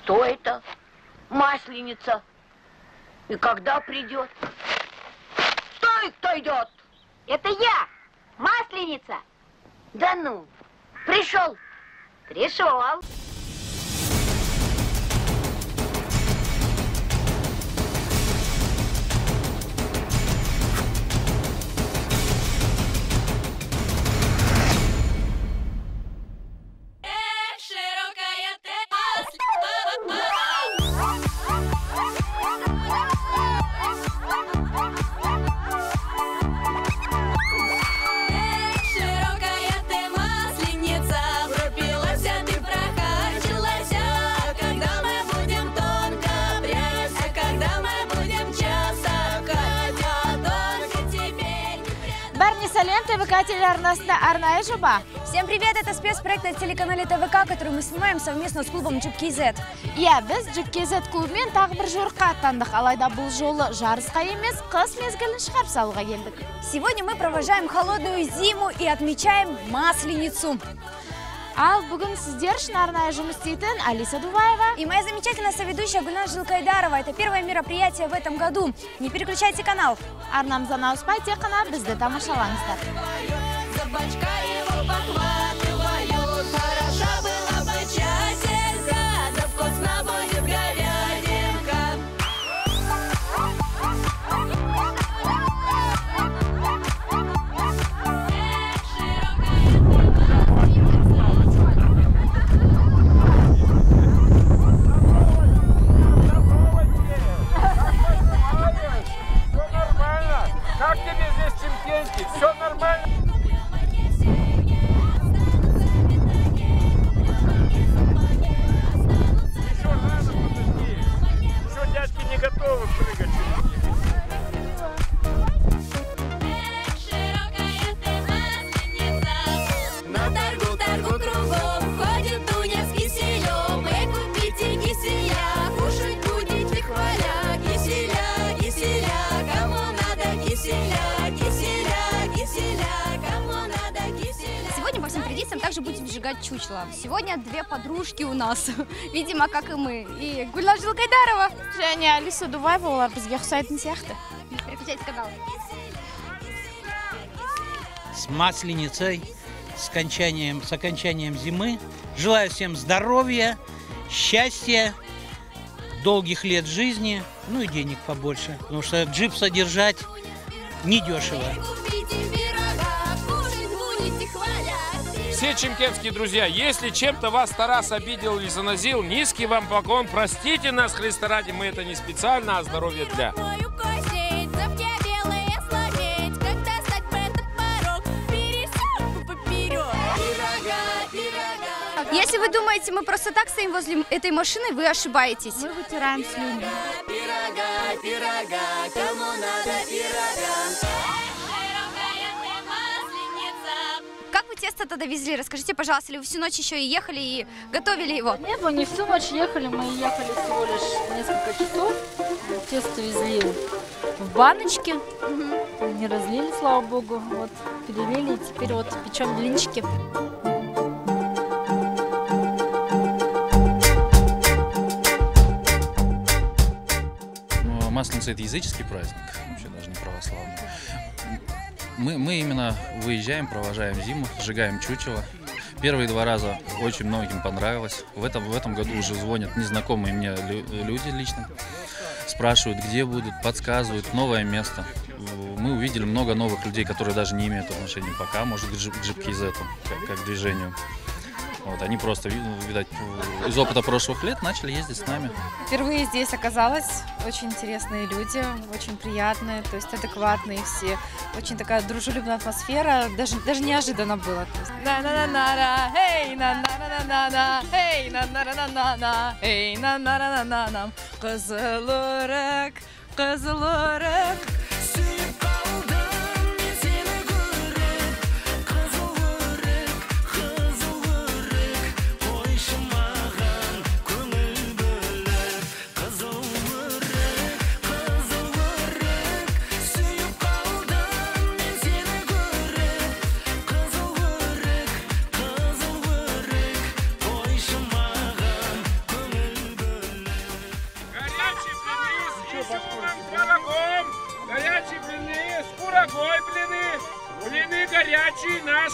кто это? Масленица. И когда придет? Стой, кто идет? Это я, Масленица. Да ну, пришел. Пришел. ТВК телеарнасында арнайы жоба. Всем привет, это спецпроект на телеканале ТВК, который мы снимаем совместно с клубом Джип-KZ. Иә, біз Джип-KZ клубымен тағы бір жорыққа аттандық. Алайда бұл жолы жарысқа емес, қыс мезгілін шығарып салуға келдік. Сегодня мы провожаем холодную зиму и отмечаем Масленицу. Ал бүгін сіздер үшін арнайы жұмыс істейтін Алиса Дуваева и моя замечательная соведущая Гүлназ Жылқайдарова. Это первое мероприятие в этом году. Не переключайте канал. Арнамыздан ауыспай, тек қана бізді тамашалаңыздар. Как тебе здесь Чемкенский? Все нормально? Еще рано, подожди. Еще дядьки не готовы прыгать. На торгу кругом ходит Дуня с киселем. Эй, купите киселя, кушать будете хваля. Киселя, киселя, кому надо киселя, киселя, киселя, кому надо киселя. Сегодня по всем традициям также будем сжигать чучело. Сегодня две подружки у нас, видимо, как и мы. И Гүлназ Жылқайдарова. Және Алиса Дуваева, олар бізге ұқсайтын сияқты. Переключайте канал. С Масленицей, с окончанием зимы. Желаю всем здоровья, счастья, долгих лет жизни, ну и денег побольше. Потому что джип содержать недешево. Все чемкенские друзья, если чем-то вас Тарас обидел или занозил, низкий вам поклон, простите нас, Христа ради, мы это не специально, а здоровье для. Если вы думаете, мы просто так стоим возле этой машины, вы ошибаетесь. Мы вытираем слюни. Пирога, кому надо пирога. Как вы тесто-то довезли? Расскажите, пожалуйста, или вы всю ночь еще и ехали и готовили его? Нет, мы не всю ночь ехали, мы ехали всего лишь несколько часов. Тесто везли в баночке, не разлили, слава богу, вот перелили, и теперь вот печем блинчики. Масленица — это языческий праздник, вообще даже не православный. Мы именно выезжаем, провожаем зиму, сжигаем чучело. Первые два раза очень многим понравилось. В этом году уже звонят незнакомые мне люди лично, спрашивают, где будут, подсказывают, новое место. Мы увидели много новых людей, которые даже не имеют отношения пока, может, к Джип-KZ, как к движению. Вот, они просто, видать, из опыта прошлых лет начали ездить с нами. Впервые здесь оказалась. Очень интересные люди, очень приятные, то есть адекватные все. Очень такая дружелюбная атмосфера, даже неожиданно было. На-на-на-на-на, эй, на-на-на-на-на, эй, на-на-на-на-на, эй, на-на-на-на-на, Кызылорак, Кызылорак.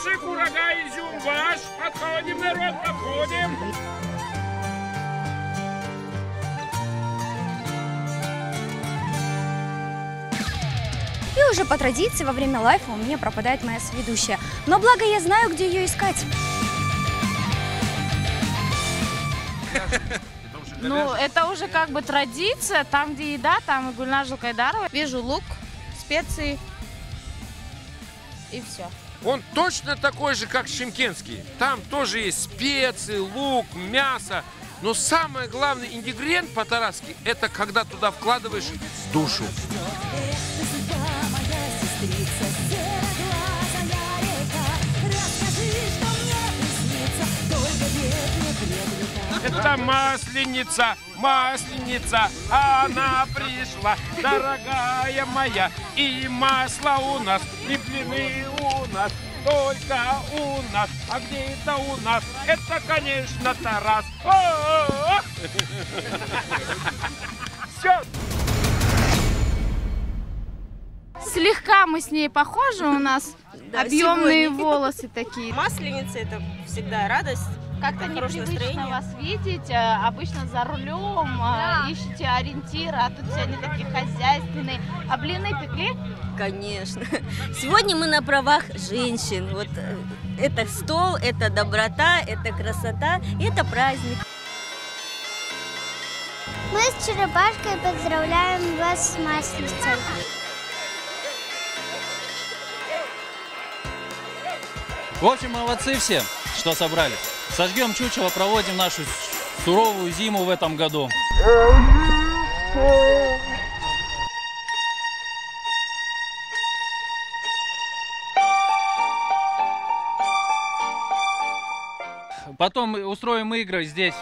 Наши курага, изюм ваш. Подходим, народ, подходим. И уже по традиции во время лайфа у меня пропадает моя соведущая. Но благо я знаю, где ее искать. Ну, это уже как бы традиция. Там, где еда, там и Гульнар Жылкайдарова. Вижу лук, специи и все. Он точно такой же, как Чимкенский. Там тоже есть специи, лук, мясо. Но самый главный ингредиент по-тарасски – это когда туда вкладываешь душу. Это масленица, масленица, она пришла, дорогая моя. И масло у нас, и блины у нас, только у нас. А где это у нас? Это, конечно, Тарас. Все. Слегка мы с ней похожи, у нас объемные волосы такие. Масленица — это всегда радость. Как-то непривычно вас видеть. Обычно за рулем ищете ориентиры, а тут все они такие хозяйственные. А блины пекли? Конечно. Сегодня мы на правах женщин. Вот это стол, это доброта, это красота, это праздник. Мы с Черепашкой поздравляем вас с Масленицей. В общем, молодцы все, что собрались. Сожгем чучело, проводим нашу суровую зиму в этом году. Потом устроим игры здесь.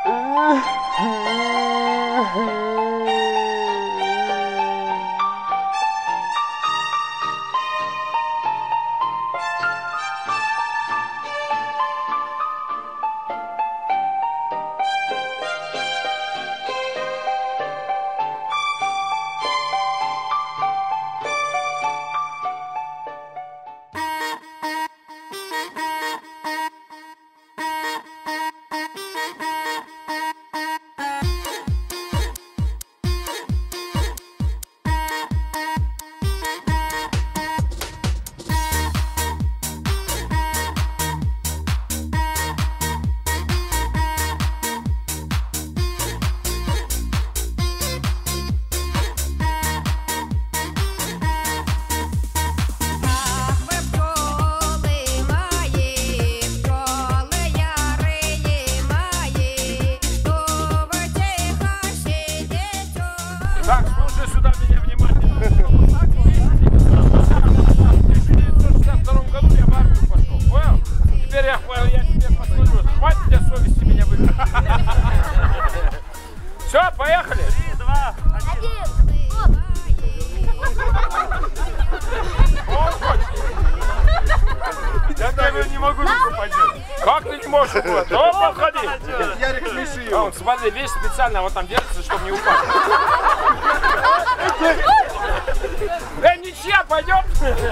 Так, слушай сюда меня внимательно. В 1962 году я в армию пошел. Понял? Теперь я тебе посмотрю. Хватит тебя совести меня выиграть. Все, поехали. 3, 2, 1. Я тебе не могу руку поднять. Как ты не можешь? Давай подходи. Ярик, смеши его. Он, смотри, весь специально вот там держится, чтобы не упасть. Ничья, пойдем.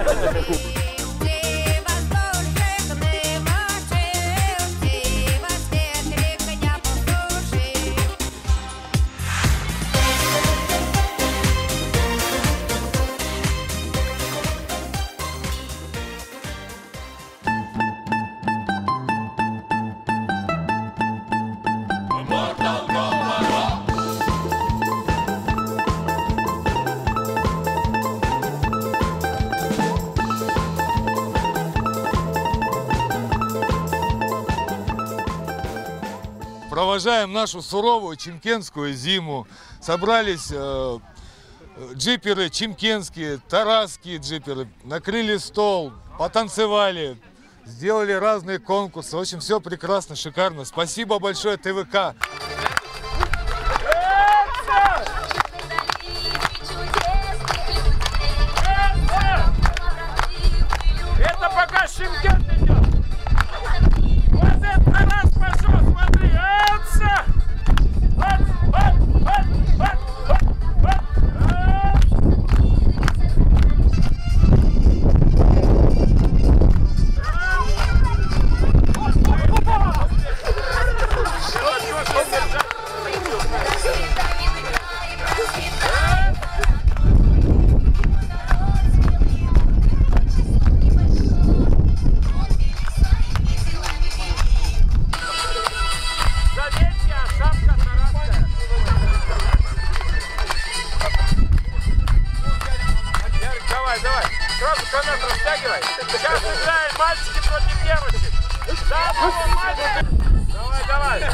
Провожаем нашу суровую чимкенскую зиму. Собрались джиперы чимкенские, тарасские джиперы, накрыли стол, потанцевали, сделали разные конкурсы. В общем, все прекрасно, шикарно. Спасибо большое ТВК. Это пока Чимкент идет. Вот это Тарас пошел, смотри. Сейчас играем мальчики против девочек. Да, мальчики. Давай, давай.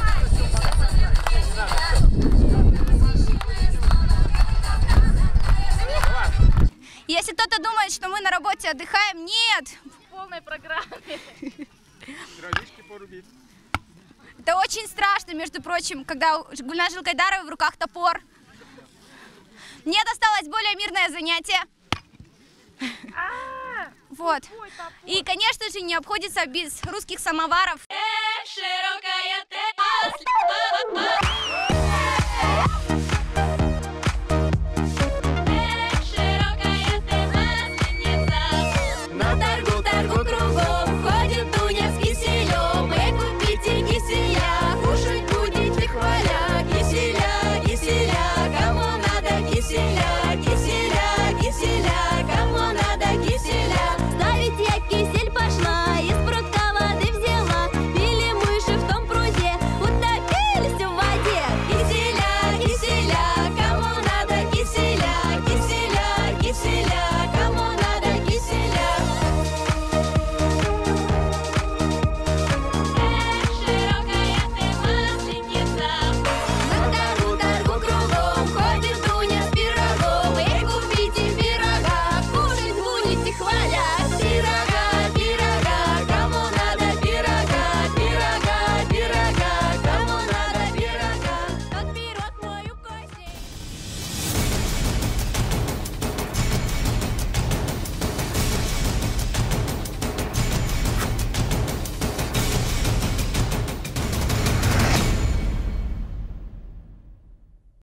Если кто-то думает, что мы на работе отдыхаем, нет! В полной программе. Градишки порубить. Это очень страшно, между прочим, когда у Гульназ Жылкайдаровой в руках топор. Мне досталось более мирное занятие. Вот. И, конечно же, не обходится без русских самоваров.